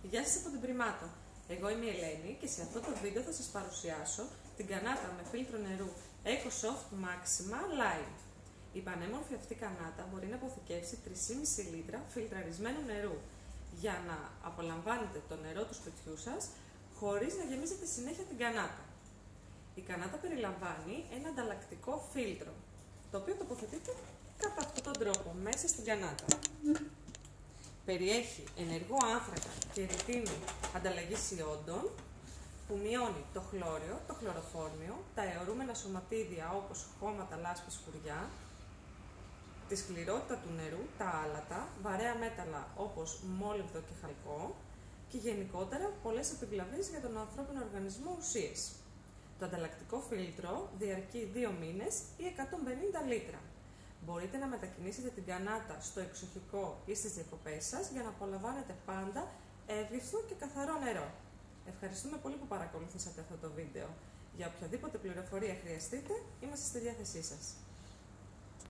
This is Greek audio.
Γεια σας από την Primato. Εγώ είμαι η Ελένη και σε αυτό το βίντεο θα σας παρουσιάσω την κανάτα με φίλτρο νερού EcoSoft Maxima Lime. Η πανέμορφη αυτή κανάτα μπορεί να αποθηκεύσει 3,5 λίτρα φιλτραρισμένου νερού για να απολαμβάνετε το νερό του σπιτιού σας χωρίς να γεμίζετε συνέχεια την κανάτα. Η κανάτα περιλαμβάνει ένα ανταλλακτικό φίλτρο, το οποίο τοποθετείται κατά αυτόν τον τρόπο μέσα στην κανάτα. Περιέχει ενεργό άνθρακα και ρητίνη ανταλλαγής ιόντων που μειώνει το χλώριο, το χλωροφόρμιο, τα αιωρούμενα σωματίδια όπως χώματα, λάσπη, σκουριά, τη σκληρότητα του νερού, τα άλατα, βαρέα μέταλλα όπως μόλιβδο και χαλκό και γενικότερα πολλές επιβλαβείς για τον ανθρώπινο οργανισμό ουσίες. Το ανταλλακτικό φίλτρο διαρκεί 2 μήνες ή 150 λίτρα. Μπορείτε να μετακινήσετε την κανάτα στο εξοχικό ή στις διακοπές σας για να απολαμβάνετε πάντα εύρυθμο και καθαρό νερό. Ευχαριστούμε πολύ που παρακολουθήσατε αυτό το βίντεο. Για οποιαδήποτε πληροφορία χρειαστείτε, είμαστε στη διάθεσή σας.